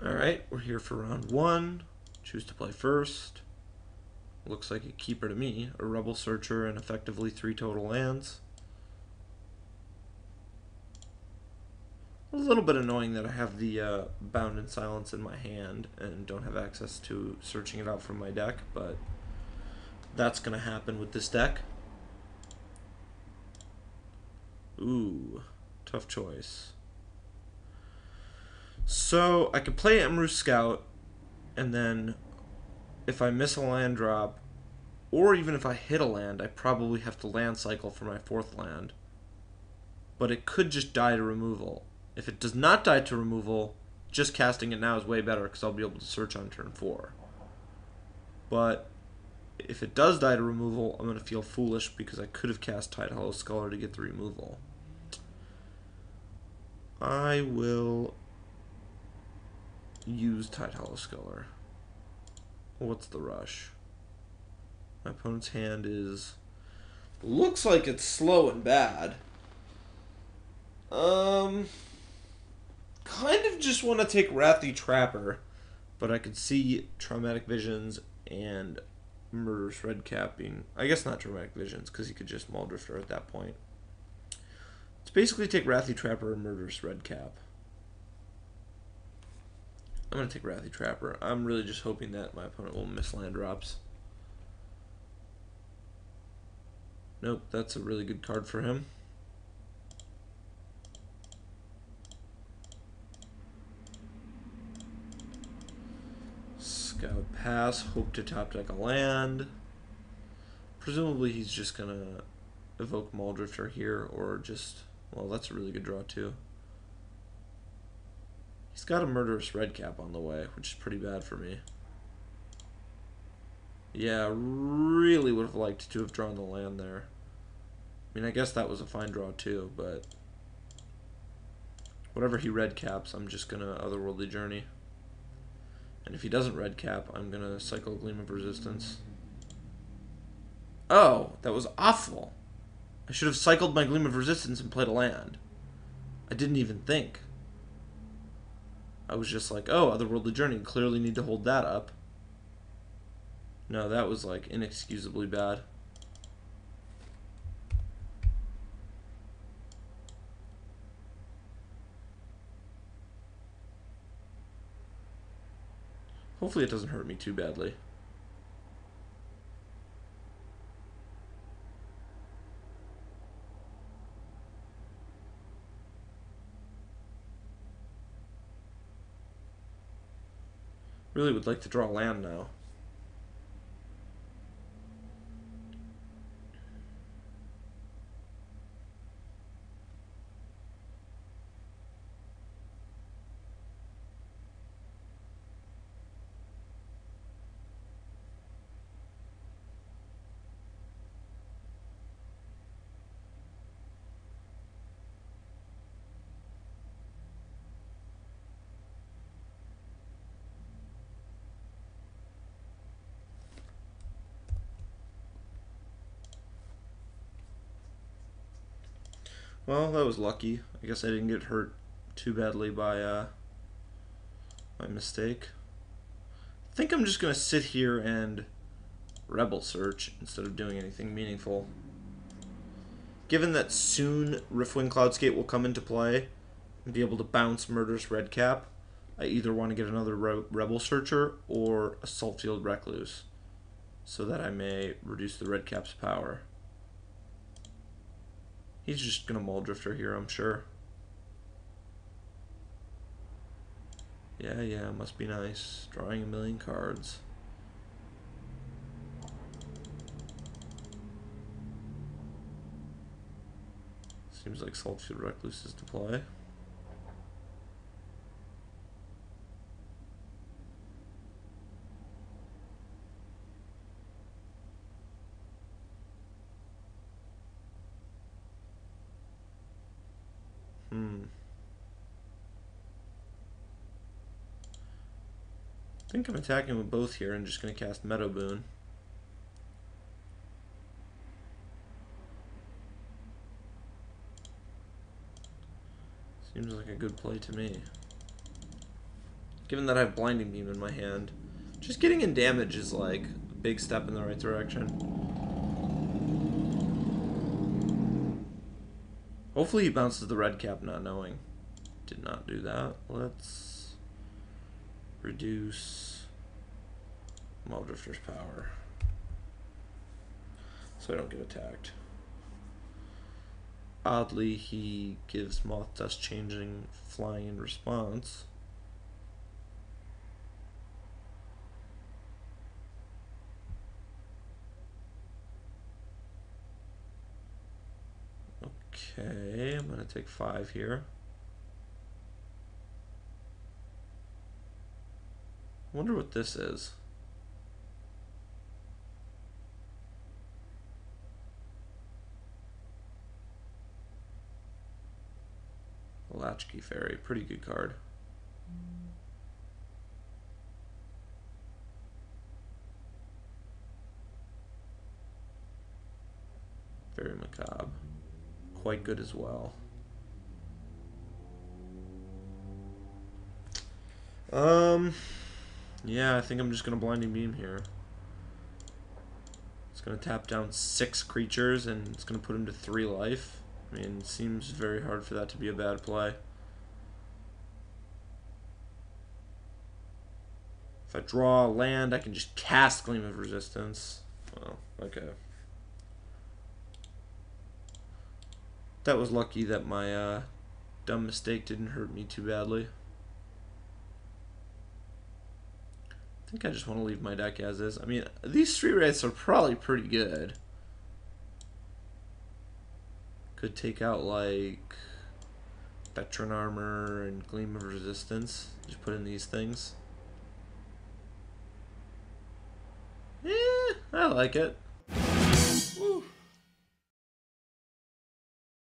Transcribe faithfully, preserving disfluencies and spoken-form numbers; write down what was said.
Alright, we're here for round one. Choose to play first. Looks like a keeper to me. A Rebel Searcher and effectively three total lands. A little bit annoying that I have the uh, Bound in Silence in my hand and don't have access to searching it out from my deck, but that's going to happen with this deck. Ooh, tough choice. So I could play Emrys Scout, and then if I miss a land drop, or even if I hit a land, I probably have to land cycle for my fourth land. But it could just die to removal. If it does not die to removal, just casting it now is way better because I'll be able to search on turn four. But if it does die to removal, I'm going to feel foolish because I could have cast Tidehollow Scholar to get the removal. I will use Tidehollow Scholar. What's the rush? My opponent's hand is... looks like it's slow and bad. Um... Kind of just want to take Wrathy Trapper, but I could see Traumatic Visions and Murderous Redcap being... I guess not Traumatic Visions, because he could just Maul Drifter at that point. Let's basically take Wrathy Trapper and Murderous Redcap. I'm going to take Wrathy Trapper. I'm really just hoping that my opponent will miss land drops. Nope, that's a really good card for him. Scout pass, hope to top deck a land. Presumably he's just going to evoke Maul Drifter here, or just... well, that's a really good draw too. He's got a Murderous Redcap on the way, which is pretty bad for me. Yeah, really would have liked to have drawn the land there. I mean, I guess that was a fine draw too, but... whatever he redcaps, I'm just going to Otherworldly Journey. And if he doesn't redcap, I'm going to cycle Gleam of Resistance. Oh, that was awful. I should have cycled my Gleam of Resistance and played a land. I didn't even think. I was just like, oh, Otherworldly Journey, clearly need to hold that up. No, that was like inexcusably bad. Hopefully it doesn't hurt me too badly. Really would like to draw land now. Well, that was lucky. I guess I didn't get hurt too badly by uh, my mistake. I think I'm just going to sit here and Rebel Search instead of doing anything meaningful. Given that soon Riftwing Cloudscape will come into play and be able to bounce Murderous Redcap, I either want to get another Re Rebel Searcher or a Saltfield Recluse so that I may reduce the Redcap's power. He's just going to Maul Drifter here, I'm sure. Yeah, yeah, must be nice. Drawing a million cards. Seems like Saltfield Recluse is to play. Hmm. I think I'm attacking with both here and just going to cast Meadow Boon. Seems like a good play to me. given that I have Blinding Beam in my hand. Just getting in damage is like a big step in the right direction. Hopefully he bounces the red cap not knowing. Did not do that. Let's reduce Mulldrifter's power so I don't get attacked. Oddly, he gives Moth Dust Changing flying in response. Okay, I'm going to take five here. I wonder what this is. Latchkey Fairy, pretty good card. Very macabre. Quite good as well. Um, yeah, I think I'm just gonna Blinding Beam here. It's gonna tap down six creatures and it's gonna put him to three life. I mean, it seems very hard for that to be a bad play. If I draw a land, I can just cast Gleam of Resistance. Well, okay. That was lucky that my uh, dumb mistake didn't hurt me too badly. I think I just want to leave my deck as is. I mean, these Street Wraiths are probably pretty good. Could take out, like, Veteran Armor and Gleam of Resistance. Just put in these things. Eh, I like it.